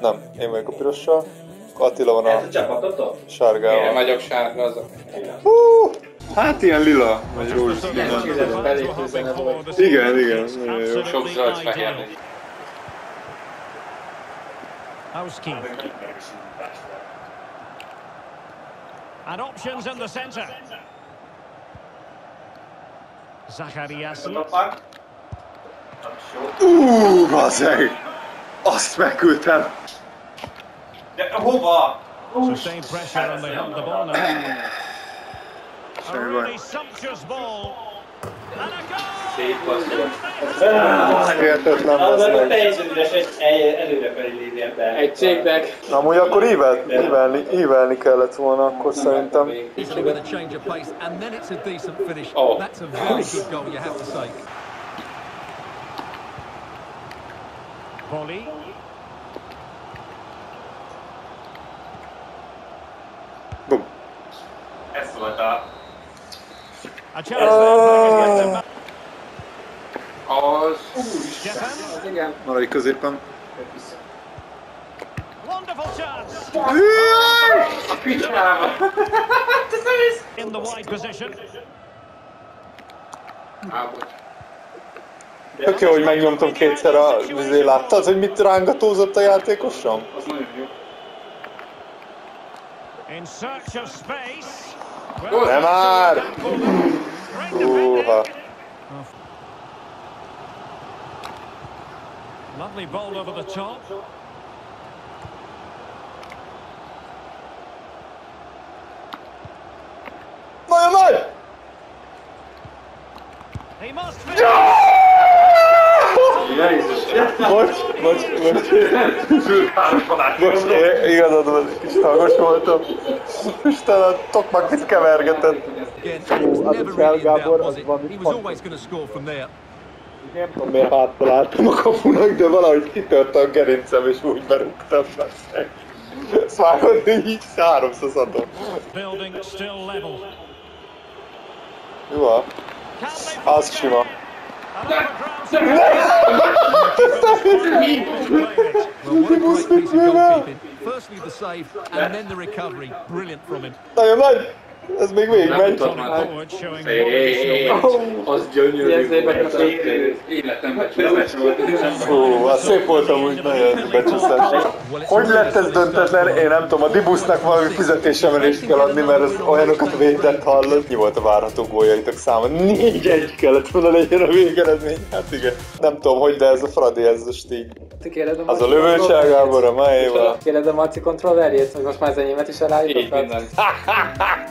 Nem, én vagyok a pirossal. Attila van Ez a csapatotok? sárgával. Én vagyok sárga azok. Hát ilyen lila, vagy rózsaszín. Igen, igen, nagyon jó. Sok zöld-fehér. And options in the centre. Zachariasen. Bazzeg! Azt megküldtem! De hova? Sustained pressure and they hold the ball now. A really sumptuous ball. And a goal! Szép passzol. Hihetetlen, Az bazd a meg. teljesen üres egy előrefeli lépjen. Egy cégnek. Amúgy akkor ívelni kellett volna, akkor szerintem. Easily with a change of pace, and then it's a decent finish. Oh. That's a very good goal, you have to say. Volley. Bum. Ez volt a... A chance. Az... Stefan. Az igen. Maradj középen. Wonderful chance. A picsába. In the wide position. Tök jó, hogy megnyomtam kétszer a vizé. Láttad, hogy mit rángatózott a játékosom? Az nagyon jó. In search of space. Nem már! Húha! Lovely ball over the top. Nagyon nagy! He must finish. Bocs, igazad van, kis tagos voltam. Istenem, Tokmakit kevergetett. Again, it was never really in doubt, was it? He was always going to score from there. Nem tudom, miért háttal álltam a kapunak, de valahogy kitört a gerincem és úgy berúgtam. Szóval így háromszor szatom. Building still level. Jó, az sima. Well, what a great piece of goalkeeping. Firstly the save, and then the recovery. Brilliant from him. Nagyon nagy! Ez még végigmegy. Forward showing Az gyönyörű volt. Életemben csúszás volt. Fú, az szép volt amúgy, nagyon becsúszás. Hogy lett ez döntetlen? Én nem tudom, a Dibusznak valami fizetésemelést kell adni, mert az olyanokat védett hallott. Mi volt a várható góljaitok száma? 4-1 kellett volna legyen a végeredmény. Hát igen. Nem tudom, hogy, de ez a Fradi, ez a stíl. Az a lövőcságából, a máéval. Kérdezem a Marci kontrollerjét, hogy most már az enyémet is elállítottak? Így mindent.